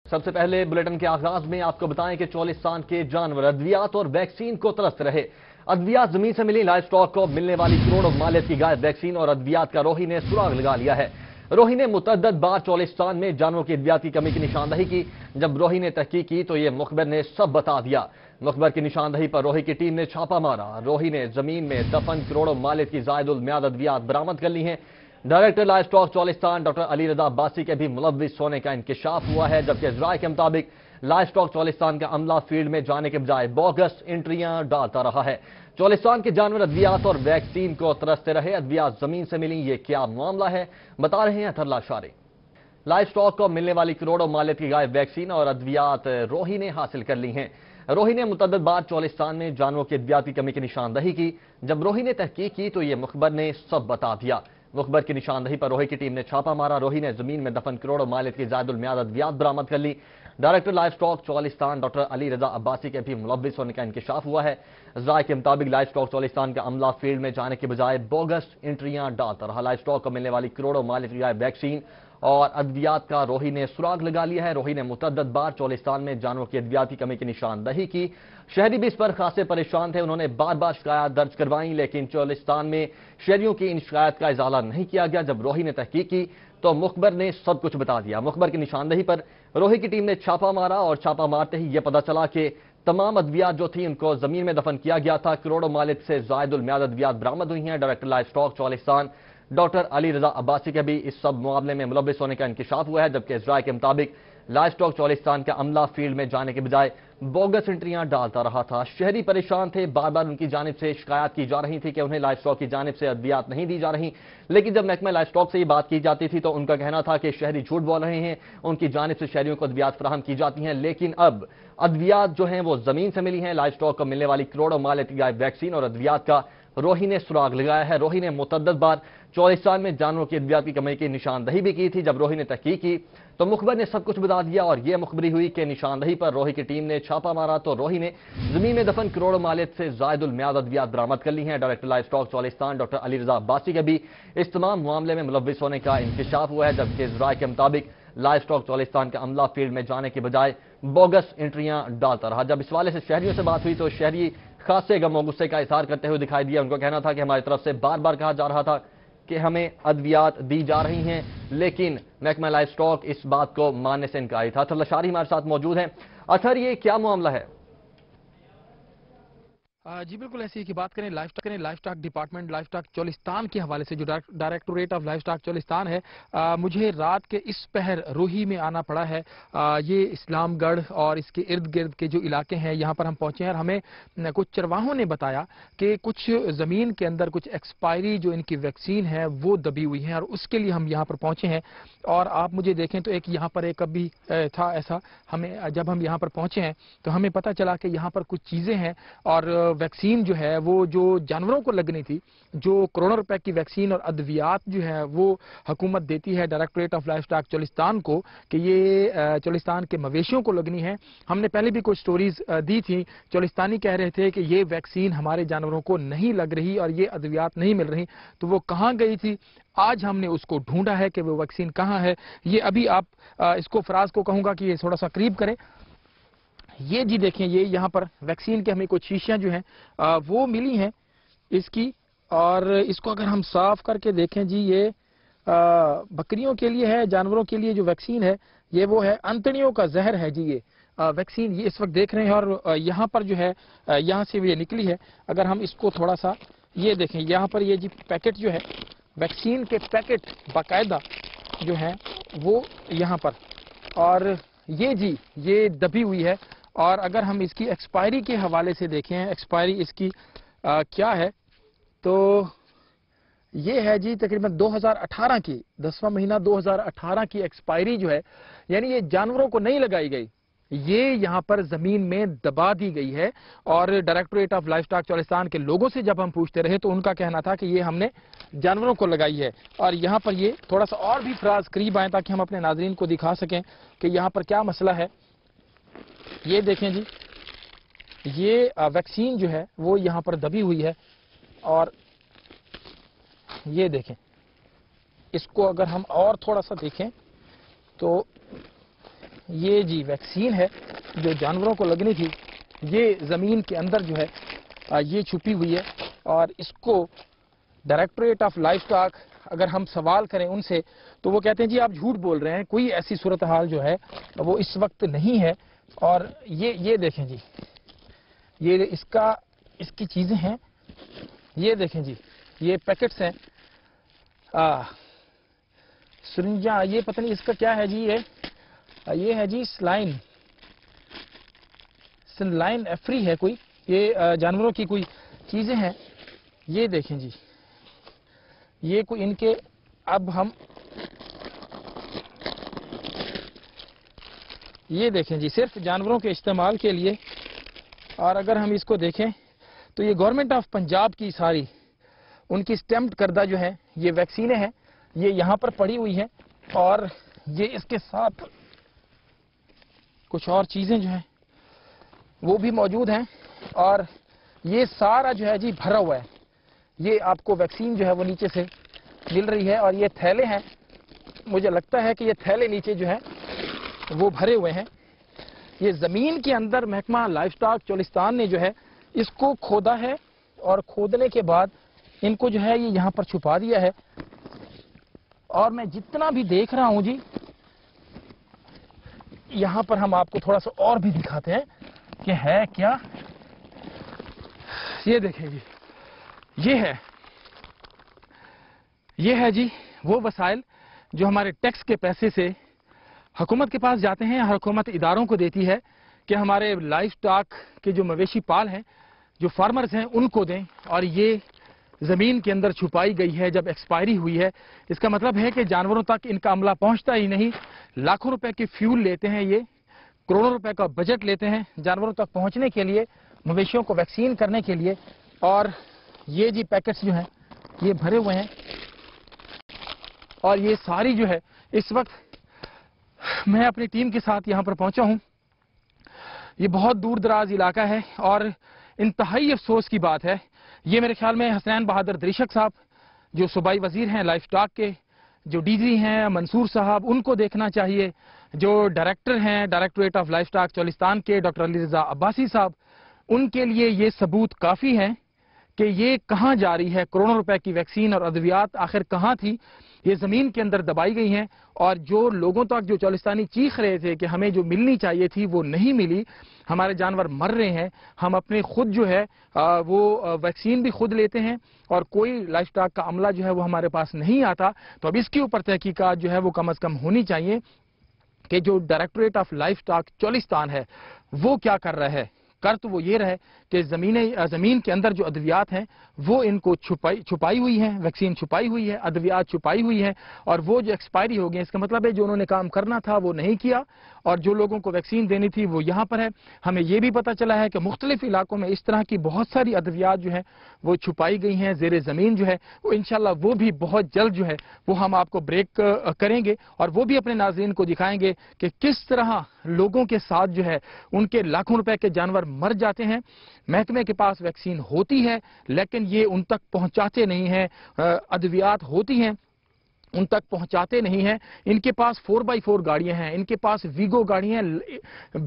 सबसे पहले बुलेटिन के आगाज में आपको बताएं कि चोलिस्तान के जानवर अद्वियात और वैक्सीन को तरसते रहे। अद्वियात जमीन से मिली लाइव स्टॉक को मिलने वाली करोड़ों मालियत की गायब वैक्सीन और अद्वियात का रोही ने सुराग लगा लिया है। रोही ने मुतअद्दिद बार चोलिस्तान में जानवरों की अद्वियात की कमी की निशानदही की। जब रोही ने तहकीक की तो ये मुखबिर ने सब बता दिया। मुखबिर की निशानदही पर रोही की टीम ने छापा मारा। रोही ने जमीन में दफन करोड़ों मालियत की जायदुल मियाद अद्वियात बरामद कर ली हैं। Director livestock Cholistan doctor Ali Raza Abbasi के भी मुलव्विस होने का इंकशाफ हुआ है, जबकि इजराय के मुताबिक लाइव स्टॉक चोलिस्तान का अमला फील्ड में जाने के बजाय बोगस एंट्रियां डालता रहा है। चोलिस्तान के जानवर अद्वियात और वैक्सीन को तरसते रहे। अद्वियात जमीन से मिली, ये क्या मामला है, बता रहे हैं अथर लाशारी। लाइव स्टॉक को मिलने वाली करोड़ों मालियत की गायब वैक्सीन और अद्वियात रोही ने हासिल कर ली हैं। रोही ने मुतअद्दिद बार चोलिस्तान में जानवरों की अद्वियात की कमी की निशानदही की। जब रोही ने तहकीक की तो ये मुखबिर ने सब बता दिया। मुखबिर की निशानदही पर रोही की टीम ने छापा मारा। रोही ने जमीन में दफन करोड़ों मालियत की जायदुल मियाद अद्वियात बरामद कर ली। Director livestock Cholistan doctor Ali Raza Abbasi के भी मुलव्विस होने का इंकशाफ हुआ है। इजराय के मुताबिक लाइव स्टॉक चोलिस्तान का अमला फील्ड में जाने के बजाय बोगस एंट्रियां डालता रहा। लाइव स्टॉक को मिलने वाली करोड़ों मालियत की गायब वैक्सीन और अद्वियात का रोही ने सुराग लगा लिया है। रोही ने मुतअद्दिद बार चोलिस्तान में जानवरों की अद्वियात की कमी की निशानदही की। शहरी भी इस पर खासे परेशान थे। उन्होंने बार बार शिकायत दर्ज करवाई, लेकिन चोलिस्तान में शहरियों की इन शिकायत का इजाला नहीं किया गया। जब रोही ने तहकीक की तो मुखबिर ने सब कुछ बता दिया। मुखबिर की निशानदही पर रोही की टीम ने छापा मारा और छापा मारते ही यह पता चला कि तमाम अद्वियात जो थी उनको जमीन में दफन किया गया था। करोड़ों मालियत से जायदुल मियाद अद्वियात बरामद हुई हैं। Director livestock Cholistan doctor Ali Raza Abbasi के भी इस सब मामले में मुलव्विस होने का इंकशाफ हुआ है, जबकि इजराय के मुताबिक लाइव स्टॉक चोलिस्तान का अमला फील्ड में जाने के बजाय बोगस एंट्रियां डालता रहा था। शहरी परेशान थे, बार बार उनकी जानिब से शिकायत की जा रही थी कि उन्हें लाइव स्टॉक की जानिब से अद्वियात नहीं दी जा रही, लेकिन जब महकमा लाइव स्टॉक से ये बात की जाती थी तो उनका कहना था कि शहरी झूठ बोल रहे हैं, उनकी जानिब से शहरियों को अद्वियात फराहम की जाती हैं। लेकिन अब अद्वियात जो हैं वो जमीन से मिली हैं। लाइव स्टॉक को मिलने वाली करोड़ों मालियत की गायब वैक्सीन और अद्वियात का रोही ने सुराग लगाया है। रोही ने मुतअद्दिद बार चोलिस्तान में जानवरों की अद्वियात की कमी की निशानदही भी की थी। जब रोही ने तहकीक की तो मुखबिर ने सब कुछ बता दिया और यह मुखबरी हुई कि निशानदही पर रोही की टीम ने छापा मारा तो रोही ने जमीन में दफन करोड़ों मालियत से जायदुल मियाद अद्वियात बरामद कर ली हैं। Director livestock Cholistan doctor Ali Raza Abbasi के भी इस तमाम मामले में मुलव्विस होने का इंकशाफ हुआ है, जबकि इजराय के मुताबिक लाइव स्टॉक चोलिस्तान का अमला फील्ड में जाने के बजाय बोगस एंट्रियां डालता रहा। जब इस वाले से शहरियों से बात हुई तो शहरी खासे गम और गुस्से का इजहार करते हुए दिखाई दिया। उनका कहना था कि हमारी तरफ से बार बार कहा जा रहा था कि हमें अद्वियात दी जा रही हैं, लेकिन महकमा लाइव स्टॉक इस बात को मानने से इनकारी था। अथर लशारी हमारे साथ मौजूद हैं। अथर, ये क्या मामला है? जी बिल्कुल ऐसी की बात करें livestock department livestock Cholistan के हवाले से जो directorate of livestock Cholistan है, मुझे रात के इस पहर रोही में आना पड़ा है। ये इस्लामगढ़ और इसके इर्द गिर्द के जो इलाके हैं यहाँ पर हम पहुंचे हैं और हमें कुछ चरवाहों ने बताया कि कुछ ज़मीन के अंदर कुछ एक्सपायरी जो इनकी वैक्सीन है वो दबी हुई है और उसके लिए हम यहाँ पर पहुंचे हैं। और आप मुझे देखें तो एक यहाँ पर एक अभी था ऐसा, हमें जब हम यहाँ पर पहुंचे हैं तो हमें पता चला कि यहाँ पर कुछ चीज़ें हैं और वैक्सीन जो है वो जो जानवरों को लगनी थी, जो करोड़ों रुपए की वैक्सीन और अद्वियात जो है वो हुकूमत देती है directorate of livestock Cholistan को कि ये चोलिस्तान के मवेशियों को लगनी है। हमने पहले भी कुछ स्टोरीज दी थी, चोलिस्तानी कह रहे थे कि ये वैक्सीन हमारे जानवरों को नहीं लग रही और ये अद्वियात नहीं मिल रही, तो वो कहाँ गई थी? आज हमने उसको ढूंढा है कि वो वैक्सीन कहाँ है। ये अभी आप इसको फराज को कहूंगा कि ये थोड़ा सा करीब करें। ये जी देखें, ये यहाँ पर वैक्सीन के हमें कुछ शीशियां जो हैं वो मिली हैं इसकी, और इसको अगर हम साफ करके देखें जी, ये बकरियों के लिए है, जानवरों के लिए जो वैक्सीन है ये वो है, अंतड़ियों का जहर है जी ये वैक्सीन, ये इस वक्त देख रहे हैं। और यहाँ पर जो है यहाँ से ये निकली है। अगर हम इसको थोड़ा सा ये देखें, यहाँ पर ये जी पैकेट जो है वैक्सीन के पैकेट बाकायदा जो है वो यहाँ पर, और ये जी ये दबी हुई है। और अगर हम इसकी एक्सपायरी के हवाले से देखें, एक्सपायरी इसकी क्या है, तो ये है जी तकरीबन 2018 की, 10वां महीना 2018 की एक्सपायरी जो है, यानी ये जानवरों को नहीं लगाई गई, ये यहाँ पर जमीन में दबा दी गई है। और directorate of livestock Cholistan के लोगों से जब हम पूछते रहे तो उनका कहना था कि ये हमने जानवरों को लगाई है। और यहाँ पर ये थोड़ा सा और भी फराज करीब आए ताकि हम अपने नाजरीन को दिखा सकें कि यहाँ पर क्या मसला है। ये देखें जी, ये वैक्सीन जो है वो यहाँ पर दबी हुई है। और ये देखें, इसको अगर हम और थोड़ा सा देखें तो یہ جی ویکسین ہے جو جانوروں کو لگنی تھی، یہ زمین کے اندر جو ہے یہ چھپی ہوئی ہے، اور اس کو ڈائریکٹوریٹ آف لائف اسٹاک اگر ہم سوال کریں ان سے تو وہ کہتے ہیں جی آپ جھوٹ بول رہے ہیں، کوئی ایسی صورتحال جو ہے وہ اس وقت نہیں ہے۔ اور یہ دیکھیں جی، یہ اس کی چیزیں ہیں، یہ دیکھیں جی، یہ پیکٹس ہیں، سرنجاں، یہ پتہ نہیں اس کا کیا ہے جی، یہ ہے جی سلائن ایفری ہے کوئی، یہ جانوروں کی کوئی چیزیں ہیں، یہ دیکھیں جی، یہ کوئی ان کے، اب ہم یہ دیکھیں جی صرف جانوروں کے استعمال کے لیے، اور اگر ہم اس کو دیکھیں تو یہ گورنمنٹ آف پنجاب کی ساری ان کی سٹیمپڈ کردہ جو ہے یہ ویکسینیں ہیں، یہ یہاں پر پڑی ہوئی ہیں، اور یہ اس کے ساتھ کچھ اور چیزیں جو ہیں وہ بھی موجود ہیں، اور یہ سارا جو ہے جی بھرا ہوا ہے، یہ آپ کو ویکسین جو ہے وہ نیچے سے مل رہی ہے، اور یہ تھیلے ہیں، مجھے لگتا ہے کہ یہ تھیلے نیچے جو ہے وہ بھرے ہوئے ہیں۔ یہ زمین کے اندر محکمہ لائف سٹاک چولستان نے جو ہے اس کو کھودا ہے، اور کھودنے کے بعد ان کو جو ہے یہ یہاں پر چھپا دیا ہے، اور میں جتنا بھی دیکھ رہا ہوں جی، یہاں پر ہم آپ کو تھوڑا سا اور بھی دکھاتے ہیں کہ ہے کیا، یہ دیکھیں جی، یہ ہے جی وہ وسائل جو ہمارے ٹیکس کے پیسے سے حکومت کے پاس جاتے ہیں، حکومت اداروں کو دیتی ہے کہ ہمارے لائف سٹاک کے جو مویشی پال ہیں، جو فارمرز ہیں، ان کو دیں، اور یہ زمین کے اندر چھپائی گئی ہے۔ جب ایکسپائری ہوئی ہے، اس کا مطلب ہے کہ جانوروں تک ان کا عملہ پہنچتا ہی نہیں، لاکھوں روپے کے فیول لیتے ہیں، یہ کروڑوں روپے کا بجٹ لیتے ہیں جانوروں تک پہنچنے کے لیے، مویشیوں کو ویکسین کرنے کے لیے، اور یہ جی پیکٹس جو ہیں یہ بھرے ہوئے ہیں، اور یہ ساری جو ہے اس وقت میں اپنی ٹیم کے ساتھ یہاں پر پہنچا ہوں۔ یہ بہت دور دراز علاقہ ہے، اور انتہائی افسوس کی بات ہے، یہ میرے خیال میں حسنین بہادر دریشک صاحب جو صوبائی وزیر ہیں لائف سٹاک کے، جو ڈی جی ہیں منصور صاحب، ان کو دیکھنا چاہیے، جو ڈائریکٹر ہیں directorate of life stock Cholistan کے ڈاکٹر علی رضا عباسی صاحب، ان کے لیے یہ ثبوت کافی ہے کہ یہ کہاں جا رہی ہے، کروڑوں روپے کی ویکسین اور ادویات آخر کہاں تھی، یہ زمین کے اندر دبائی گئی ہیں، اور جو لوگوں تک جو چولستانی چیخ رہے تھے کہ ہمیں جو ملنی چاہیے تھی وہ نہیں ملی، ہمارے جانور مر رہے ہیں، ہم اپنے خود جو ہے وہ ویکسین بھی خود لیتے ہیں، اور کوئی لائف سٹاک کا عملہ جو ہے وہ ہمارے پاس نہیں آتا، تو اب اس کے اوپر تحقیقات جو ہے وہ کم از کم ہونی چاہیے کہ جو directorate of life stock Cholistan ہے وہ کیا کر رہا ہے۔ کر تو وہ یہ رہے کہ زمین کے اندر جو ادویات ہیں وہ ان کو چھپائی ہوئی ہیں، ویکسین چھپائی ہوئی ہے، ادویات چھپائی ہوئی ہیں، اور وہ جو ایکسپائری ہو گئے، اس کا مطلب ہے جو انہوں نے کام کرنا تھا وہ نہیں کیا، اور جو لوگوں کو ویکسین دینی تھی وہ یہاں پر ہے۔ ہمیں یہ بھی پتہ چلا ہے کہ مختلف علاقوں میں اس طرح کی بہت ساری ادویات جو ہیں وہ چھپائی گئی ہیں زیر زمین جو ہے، وہ انشاءاللہ وہ بھی بہت جلد جو ہے وہ ہم آپ کو بریک کریں گے، اور وہ بھی اپنے ناظرین کو دکھائیں گے کہ کس طرح لوگوں کے ساتھ جو ہے ان کے لاکھوں روپے کے جانور مر جاتے ہیں، محکمے کے پاس ویکسین ہوتی ہے لیکن یہ ان تک پہنچاتے نہیں ہیں، ادویات ہوتی ہیں ان تک پہنچاتے نہیں ہیں، ان کے پاس 4x4 گاڑیاں ہیں، ان کے پاس ویگو گاڑیاں ہیں،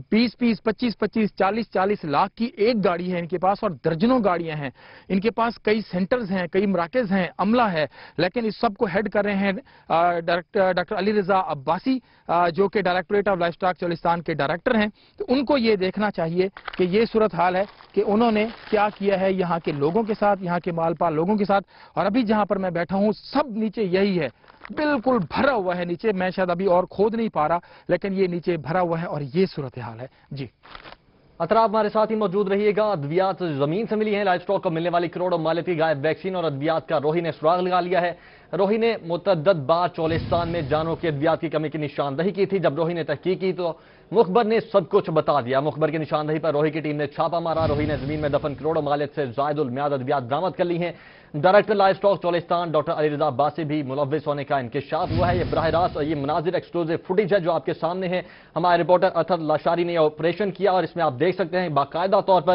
20-25 40 لاکھ کی ایک گاڑی ہے ان کے پاس، اور درجنوں گاڑیاں ہیں ان کے پاس، کئی سینٹرز ہیں، کئی مراکز ہیں، عملہ ہے، لیکن اس سب کو ہیڈ کر رہے ہیں ڈاکٹر علی رضا عباسی جو کہ directorate of life stock Cholistan کے ڈائریکٹر ہیں۔ تو ان کو یہ دیکھنا چاہیے کہ یہ صورتحال ہے کہ انہوں نے کیا کیا ہے یہاں کے لوگوں کے ساتھ، یہاں کے مال پال لوگوں کے ساتھ، اور ابھی جہاں پر میں بیٹھا ہوں سب نیچے یہی ہے، بالکل بھرا ہوا ہے نیچے، میں شاید ابھی اور کھود نہیں پا رہا لیکن یہ نیچے بھرا ہوا ہے، اور یہ صورتحال ہے جی۔ اطراف ہمارے ساتھ ہی موجود رہیے گا۔ ادویات زمین سے ملی ہیں، لائف سٹاک کو ملنے والی کروڑوں مالیتی غائب ویکسین اور ادویات کا روہی نے سراغ لگا لیا ہے۔ روہی نے متعدد بار چولستان میں جانوروں کی ادویات کی کمی کی نشاندہی کی تھی۔ جب روہی نے تحقیق کی تو مخبر نے سب کچھ بتا دیا۔ مخبر کی نشاندہی پر روہی کی ٹیم نے چھاپا مارا۔ روہی نے زمین میں دفن کروڑوں مالیت سے زائد المیعاد ادویات برآمد کر لی ہیں۔ Director life stock Cholistan doctor Ali Raza Abbasi بھی ملوث ہونے کا انکشاف ہوا ہے۔ یہ براہ راست یہ مناظر ایکسکلوزیو فوٹیج ہے جو آپ کے سامنے ہے۔ ہمارے رپورٹر اطہر لاشاری نے یہ آپریشن کیا، اور اس میں آپ دیکھ سکتے ہیں باقاعدہ طور پر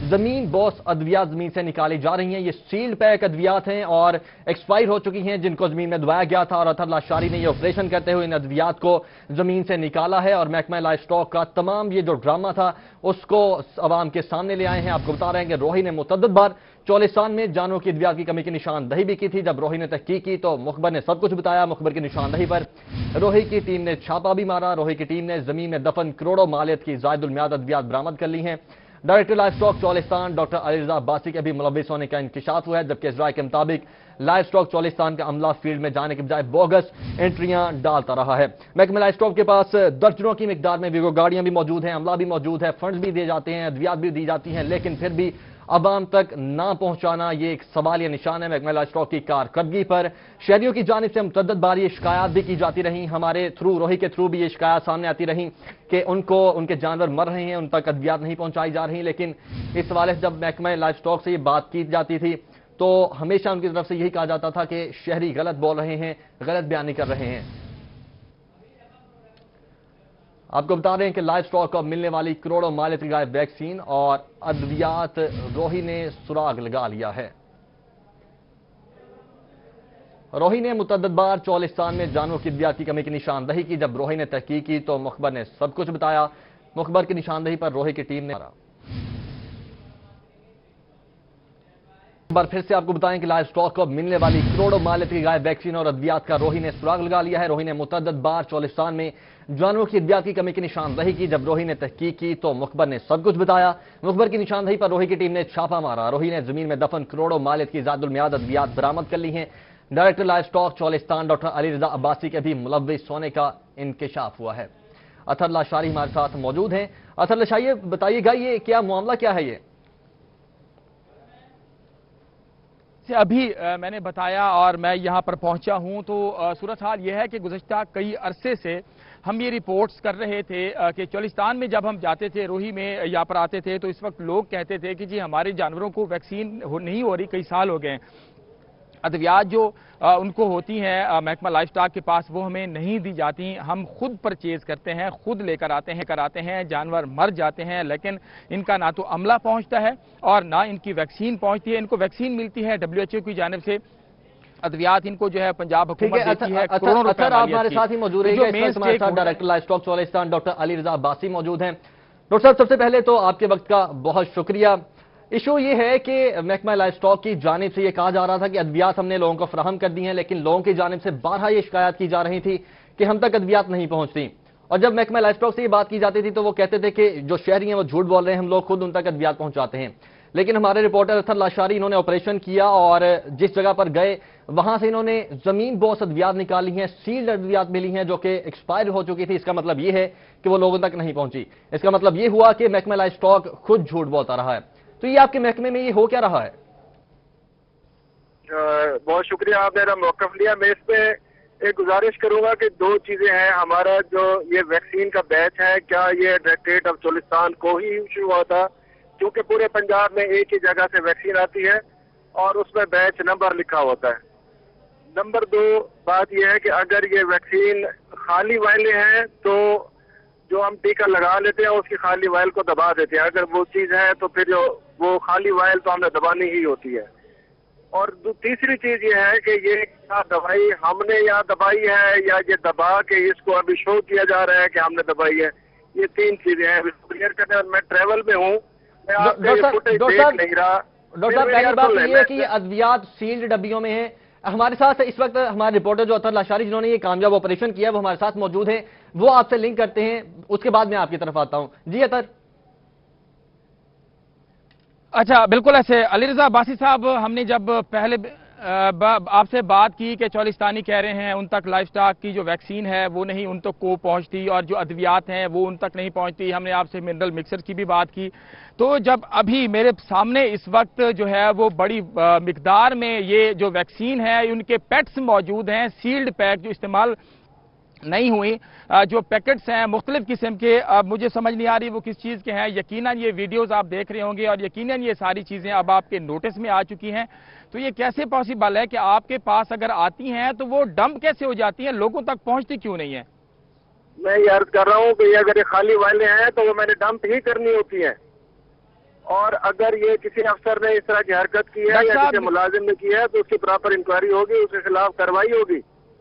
زمین بوس ادویات زمین سے نکالی جا رہی ہیں. یہ سیلڈ پیک ادویات ہیں اور ایکسپائر ہو چکی ہیں جن کو زمین میں دبایا گیا تھا, اور اطہر لاشاری نے یہ آپریشن کرتے ہوئے ان ادویات کو زمین سے نکالا ہے اور محکمہ لائف سٹاک کا تمام یہ جو ڈرامہ تھا اس کو عوام کے سامنے لے آئے ہیں. آپ کو بتا رہے ہیں کہ روہی نے متعدد بار چولستان میں جانوروں کی ادویات کی کمی کی نشاندہی بھی کی تھی. جب روہی نے تحقیق کی تو مخبر نے سب کچھ بتایا. مخبر کی نشاندہی پر روہی کی ٹیم نے چھاپا بھی مارا. روہی کی ٹیم نے زمین میں دفن کروڑوں مالیت کی زائد المیعاد ادویات برآمد کر لی ہیں. Director life stock Cholistan doctor Ali Raza Abbasi کے بھی ملوث ہونے کا انکشاف ہوا ہے, جبکہ اس رائے کے مطابق لائف سٹاک چولستان کا عملہ فیلڈ میں جانے کے بجائے بوگس انٹریاں ڈالتا رہا ہے. محکمہ لائف سٹاک کے پاس درجنوں کی مقدار میں ویگو گاڑیاں بھی موجود ہیں, عملہ بھی موجود ہے, فنڈز بھی دیے جاتے ہیں, ادویات بھی دی جاتی ہیں, لیکن پھر بھی عوام تک نہ پہنچانا یہ ایک سوالیہ نشان ہے. محکمہ لائف سٹاک کی کارکردگی پر شہریوں کی جانب سے متعدد بار یہ شکایات بھی کی جاتی رہیں. ہمارے تھرو روہی کے تھرو بھی یہ شکایات سامنے آتی رہیں کہ ان کے جانور مر رہے ہیں, ان تک ادویات نہیں پہنچائی جا رہی. لیکن اس حوالے سے جب محکمہ لائف سٹاک سے یہ بات کی جاتی تھی تو ہمیشہ ان کی طرف سے یہی کہا جاتا تھا کہ شہری غلط بول رہے ہیں, غلط بیانی کر رہے ہیں. آپ کو بتا رہے ہیں کہ لائف سٹاک کو ملنے والی کروڑوں مالیت کی غائب ویکسین اور ادویات روہی نے سراغ لگا لیا ہے. روہی نے متعدد بار چولستان میں جانوروں کی ادویات کی کمی کی نشاندہی کی. جب روہی نے تحقیق کی تو مخبر نے سب کچھ بتایا. مخبر کی نشاندہی پر روہی کی ٹیم نے بار پھر سے آپ کو بتائیں کہ لائف سٹاک کو ملنے والی کروڑوں مالیت کی غائب ویکسین اور ادویات کا روہی نے سراغ لگا لیا ہے. روہی نے متعدد بار چولستان میں جانوروں کی ادویات کی کمی کی نشاندہی کی. جب روہی نے تحقیق کی تو مخبر نے سب کچھ بتایا. مخبر کی نشاندہی پر روہی کی ٹیم نے چھاپا مارا. روہی نے زمین میں دفن کروڑوں مالیت کی زائد المیعاد ادویات برآمد کر لی ہیں. Director life stock Cholistan doctor Ali Raza Abbasi کے بھی ملوث ہونے کا انکشاف ہوا ہے. اطہر لاشاری ہمارے ساتھ موجود ہیں. اطہر لاشاری بتائیے گا یہ کیا معاملہ کیا ہے؟ یہ ابھی میں نے بتایا اور میں یہاں پر پہنچا ہوں تو صورتحال یہ ہے کہ گزشتہ کئی عرصے سے ہم یہ رپورٹس کر رہے تھے کہ چولستان میں جب ہم جاتے تھے, روہی میں یہاں پر آتے تھے تو اس وقت لوگ کہتے تھے کہ جی ہمارے جانوروں کو ویکسین نہیں ہو رہی, کئی سال ہو گئے. ادویات جو ان کو ہوتی ہیں محکمہ لائف سٹاک کے پاس وہ ہمیں نہیں دی جاتی. ہم خود پرچیز کرتے ہیں, خود لے کر آتے ہیں, جانور مر جاتے ہیں, لیکن ان کا نہ تو عملہ پہنچتا ہے اور نہ ان کی ویکسین پہنچتی ہے. ان کو ویکسین ملتی ہے WHO کی جانب سے, ادویات ان کو جو ہے پنجاب حکومت دیتی ہے کروڑوں روپے. آپ ہمارے ساتھ ہی موجود ہیں, director life stock Cholistan doctor Ali Raza Abbasi موجود ہیں. ڈاکٹر صاحب سب سے پہلے تو آپ کے وقت کا بہت شکریہ. ایشو یہ ہے کہ محکمہ لائف سٹاک کی جانب سے یہ کہا جا رہا تھا کہ ادویات ہم نے لوگوں کو فراہم کر دی ہیں, لیکن لوگوں کی جانب سے بارہا یہ شکایات کی جا رہی تھی کہ ہم تک ادویات نہیں پہنچتی. اور جب محکمہ لائف سٹاک سے یہ بات کی جاتی تھی تو وہ کہتے تھے کہ جو شہری ہیں وہ جھوٹ بول رہے ہیں, ہم لوگ خود ان تک ادویات پہنچاتے ہیں. لیکن ہمارے رپورٹر اطہر لاشاری انہوں نے آپریشن کیا اور جس جگہ پر گئے وہاں سے انہوں نے زمین بوس ادویات نکالی ہیں, سیلڈ ادویات ملی ہیں جو کہ ایکسپائر ہو چکی تھی. اس کا مطلب یہ ہے کہ وہ لوگوں تک نہیں پہنچی. اس کا مطلب یہ ہوا کہ محکمہ لائف سٹاک خود جھوٹ بولتا رہا ہے. تو یہ آپ کے محکمے میں یہ ہو کیا رہا ہے؟ بہت شکریہ, آپ نے میرا موقف لیا. میں اس پہ ایک گزارش کروں گا کہ دو چیزیں ہیں. ہمارا جو یہ ویکسین کا بیچ ہے, کیا یہ ڈائریکٹریٹ آف چولستان کو ہی ایشو ہوا تھا؟ کیونکہ پورے پنجاب میں ایک ہی جگہ سے ویکسین آتی ہے اور اس میں بیچ نمبر لکھا ہوتا ہے. نمبر دو بات یہ ہے کہ اگر یہ ویکسین خالی وائلیں ہیں تو جو ہم ٹیکہ لگا لیتے ہیں اس کی خالی وائل کو دبا دیتے ہیں. اگر وہ چیز ہے تو پھر وہ خالی وائل تو ہم نے دبانی ہی ہوتی ہے. اور تیسری چیز یہ ہے کہ یہ کیا دوائی ہم نے یا دبائی ہے یا یہ دبا کے اس کو ابھی شو کیا جا رہا ہے کہ ہم نے دبائی ہے. یہ تین چیزیں ہیں کلیئر کرنے. میں ٹریول میں ہوں, میں آپ کے فوٹیج دیکھ نہیں رہا. ڈاکٹر صاحب پہلی بات یہ ہے کہ یہ ادویات سیلڈ ڈبیوں میں ہیں. ہمارے ساتھ اس وقت ہمارے رپورٹر جو اطہر لاشاری جنہوں نے یہ کامیاب آپریشن کیا وہ ہمارے ساتھ موجود ہیں, وہ آپ سے لنک کرتے ہیں, اس کے بعد میں آپ کی طرف آتا ہوں. جی اطہر. اچھا بالکل ایسے علی رضا عباسی صاحب, ہم نے جب پہلے آپ سے بات کی کہ چولستانی کہہ رہے ہیں ان تک لائف سٹاک کی جو ویکسین ہے وہ نہیں ان تک کو پہنچتی اور جو ادویات ہیں وہ ان تک نہیں پہنچتی. ہم نے آپ سے منرل مکسر کی بھی بات کی. تو جب ابھی میرے سامنے اس وقت جو ہے وہ بڑی مقدار میں یہ جو ویکسین ہے ان کے پیٹس موجود ہیں, سیلڈ پیک جو استعمال نہیں ہوئی, جو پیکٹس ہیں مختلف قسم کے. اب مجھے سمجھ نہیں آ رہی وہ کس چیز کے ہیں. یقیناً یہ ویڈیوز آپ دیکھ رہے ہوں گے اور یقیناً یہ ساری چیزیں اب آپ کے نوٹس میں آ چکی ہیں. تو یہ کیسے پاسبل ہے کہ آپ کے پاس اگر آتی ہیں تو وہ ڈمپ کیسے ہو جاتی ہیں, لوگوں تک پہنچتی کیوں نہیں ہے؟ میں یہ عرض کر رہا ہوں کہ اگر یہ خالی وائلیں ہیں تو وہ میں نے ڈمپ ہی کرنی ہوتی ہیں. اور اگر یہ کسی افسر نے اس طرح کی حرکت کی ہے یا کسی ملازم نے کی ہے تو اس کی پراپر انکوائری ہوگی، اس کے خلاف کارروائی ہوگی۔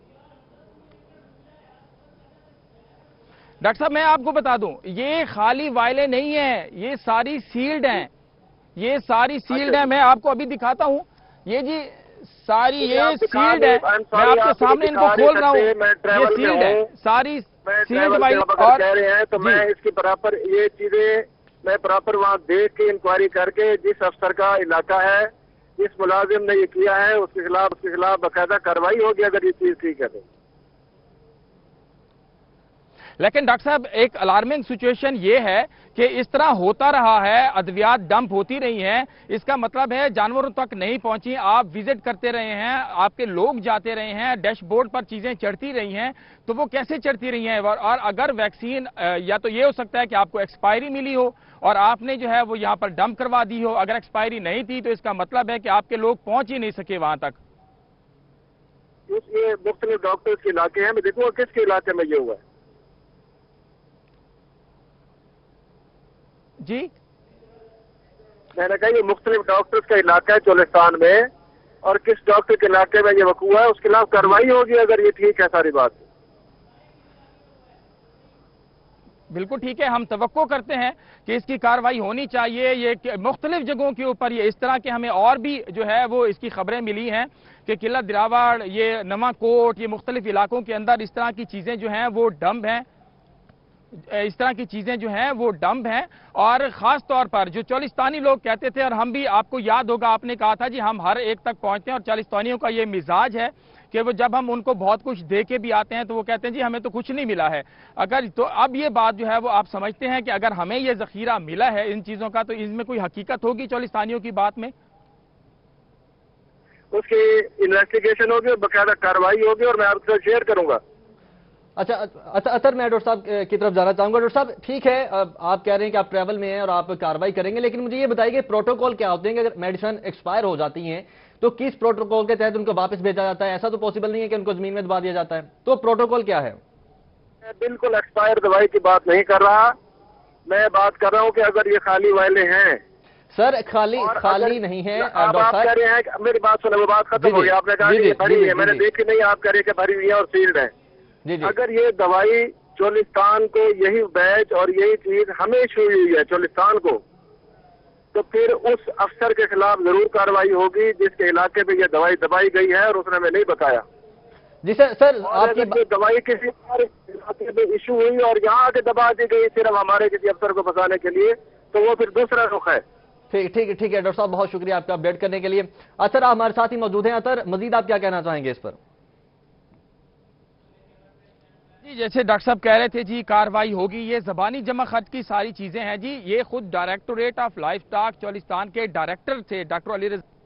ڈاکٹر صاحب میں آپ کو بتا دوں یہ خالی وائلیں نہیں ہیں، یہ ساری سیلڈ ہیں، یہ ساری سیلڈ ہیں۔ میں آپ کو ابھی دکھاتا ہوں، یہ جی ساری یہ سیلڈ ہے، میں آپ کے سامنے ان کو کھول رہا ہوں، یہ سیلڈ ہے ساری سیلڈ وائل۔ اور کہہ رہے ہیں تو میں اس کی پراپر یہ چیزیں میں پراپر وہاں دیکھ کے انکوائری کر کے جس افسر کا علاقہ ہے، جس ملازم نے یہ کیا ہے اس کے خلاف باقاعدہ کارروائی ہوگی اگر یہ چیز ٹھیک ہے تو۔ لیکن ڈاکٹر صاحب ایک الارمنگ سچویشن یہ ہے کہ اس طرح ہوتا رہا ہے، ادویات ڈمپ ہوتی رہی ہیں، اس کا مطلب ہے جانوروں تک نہیں پہنچی، آپ وزٹ کرتے رہے ہیں، آپ کے لوگ جاتے رہے ہیں، ڈیش بورڈ پر چیزیں چڑھتی رہی ہیں، تو وہ کیسے چڑھتی رہی ہیں؟ اور اگر ویکسین یا تو یہ ہو سکتا ہے کہ آپ کو ایکسپائری ملی ہو اور آپ نے جو ہے وہ یہاں پر ڈمپ کروا دی ہو، اگر ایکسپائری نہیں تھی تو اس کا مطلب ہے کہ آپ کے لوگ پہنچ ہی نہیں سکے وہاں تک۔ یہ مختلف ڈاکٹرز کے علاقے ہیں، میں دیکھوں گا کس کے علاقے میں یہ ہوا ہے۔ جی میں نے کہا یہ مختلف ڈاکٹرز کا علاقہ ہے چولستان میں، اور کس ڈاکٹر کے علاقے میں یہ وقوع ہے اس کے خلاف کارروائی ہوگی اگر یہ ٹھیک ہے ساری بات۔ بالکل ٹھیک ہے، ہم توقع کرتے ہیں کہ اس کی کارروائی ہونی چاہیے۔ یہ مختلف جگہوں کے اوپر یہ اس طرح کے ہمیں اور بھی جو ہے وہ اس کی خبریں ملی ہیں کہ قلعہ دراوڑ، یہ نواں کوٹ، یہ مختلف علاقوں کے اندر اس طرح کی چیزیں جو ہیں وہ ڈمپ ہیں، اس طرح کی چیزیں جو ہیں وہ ڈمپ ہیں۔ اور خاص طور پر جو چولستانی لوگ کہتے تھے، اور ہم بھی آپ کو یاد ہوگا آپ نے کہا تھا جی ہم ہر ایک تک پہنچتے ہیں، اور چولستانیوں کا یہ مزاج ہے کہ وہ جب ہم ان کو بہت کچھ دے کے بھی آتے ہیں تو وہ کہتے ہیں جی ہمیں تو کچھ نہیں ملا ہے۔ اگر تو اب یہ بات جو ہے وہ آپ سمجھتے ہیں کہ اگر ہمیں یہ ذخیرہ ملا ہے ان چیزوں کا تو اس میں کوئی حقیقت ہوگی چولستانیوں کی بات میں؟ اس کی انویسٹیگیشن ہوگی، باقاعدہ کارروائی ہوگی اور میں آپ کے ساتھ شیئر کروں گا۔ اچھا اطہر، میں ڈاکٹر صاحب کی طرف جانا چاہوں گا۔ ڈاکٹر صاحب ٹھیک ہے، آپ کہہ رہے ہیں کہ آپ ٹریول میں ہیں اور آپ کارروائی کریں گے، لیکن مجھے یہ بتائیے کہ پروٹوکول کیا ہوتے ہیں کہ اگر میڈیسن ایکسپائر ہو جاتی ہیں تو کس پروٹوکول کے تحت ان کو واپس بھیجا جاتا ہے؟ ایسا تو پاسبل نہیں ہے کہ ان کو زمین میں دبا دیا جاتا ہے، تو پروٹوکول کیا ہے؟ میں بالکل ایکسپائر دوائی کی بات نہیں کر رہا، میں بات کر رہا ہوں کہ اگر یہ خالی وائلیں ہیں سر، خالی نہیں ہے آپ کہہ رہے ہیں کہ میری بات سنیں، وہ بات ختم ہو گئی، آپ نے کہا کہ یہ بھری ہوئی ہے، میں نے دیکھی نہیں، آپ کہہ رہے ہیں کہ بھری ہوئی ہے اور سیلڈ ہے۔ اگر یہ دوائی چولستان کو یہی بیچ اور یہی چیز ہمیں ایشو ہوئی ہے چولستان کو، تو پھر اس افسر کے خلاف ضرور کارروائی ہوگی جس کے علاقے میں یہ دوائی دبائی گئی ہے اور اس نے ہمیں نہیں بتایا۔ جی سر آپ کی دوائی کسی اور علاقے میں ایشو ہوئی اور یہاں آ کے دبا دی گئی صرف ہمارے کسی افسر کو پھنسانے کے لیے، تو وہ پھر دوسرا رخ ہے۔ ٹھیک ہے ڈاکٹر صاحب، بہت شکریہ آپ کا اپڈیٹ کرنے کے لیے۔ اطہر آپ ہمارے ساتھ ہی موجود ہیں۔ اطہر، مزید آپ کیا کہنا چاہیں گے اس پر؟ جی جیسے ڈاکٹر صاحب کہہ رہے تھے جی کارروائی ہوگی، یہ زبانی جمع خط کی ساری چیزیں ہیں جی، یہ خود directorate of life stock Cholistan کے ڈائریکٹر تھے ڈاکٹر علی رضا۔